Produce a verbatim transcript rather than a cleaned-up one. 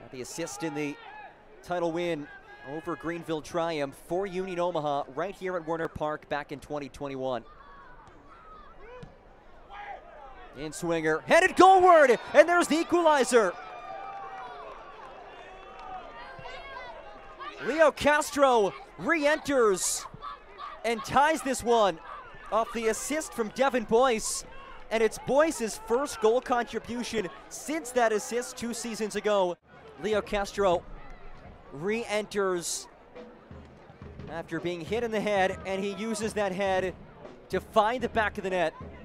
The assist in the title win over Greenville triumph for Union Omaha right here at Werner Park back in twenty twenty-one. In swinger, headed goalward, and there's the equalizer. Leo Castro re-enters and ties this one off the assist from Devin Boyce. And it's Boyce's first goal contribution since that assist two seasons ago. Leo Castro re-enters after being hit in the head, and he uses that head to find the back of the net.